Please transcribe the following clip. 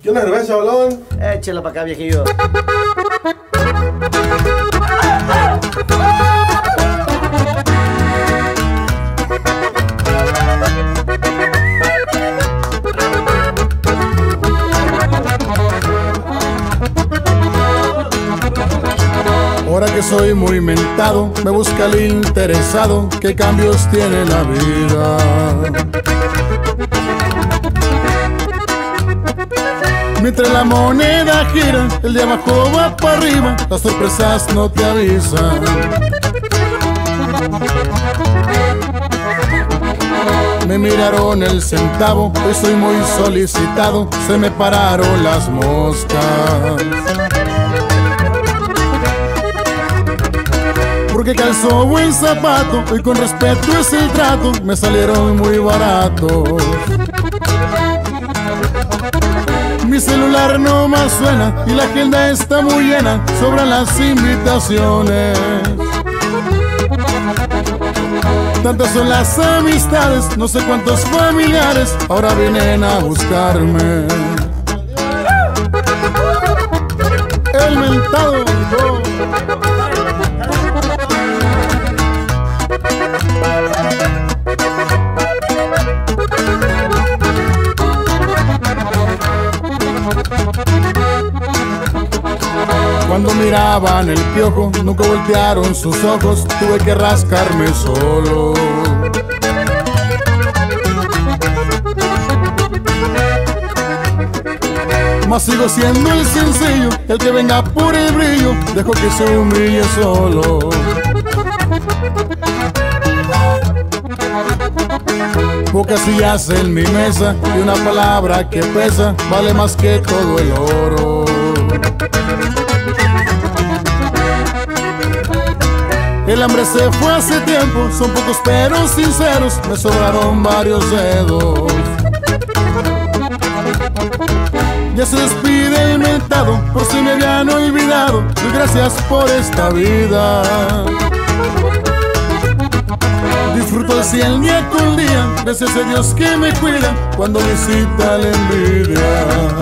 ¿Qué una cerveza, balón? Échela para acá, viejillo. Ahora que soy muy mentado, me busca el interesado, qué cambios tiene la vida. Mientras la moneda gira, el de abajo va para arriba, las sorpresas no te avisan. Me miraron el centavo, hoy soy muy solicitado, se me pararon las moscas. Porque calzó buen zapato y con respeto es el trato, me salieron muy baratos. Mi celular no más suena y la agenda está muy llena, sobran las invitaciones. Tantas son las amistades, no sé cuántos familiares ahora vienen a buscarme. El mentado cuando miraban el piojo, nunca voltearon sus ojos, tuve que rascarme solo. Mas sigo siendo el sencillo, el que venga por el brillo, dejo que se humille solo. Pocas sillas en mi mesa y una palabra que pesa, vale más que todo el oro. El hambre se fue hace tiempo, son pocos pero sinceros, me sobraron varios dedos. Ya se despide el mentado, por si me habían olvidado, y gracias por esta vida. Disfruto así el día con día, gracias a Dios que me cuida cuando visita la envidia.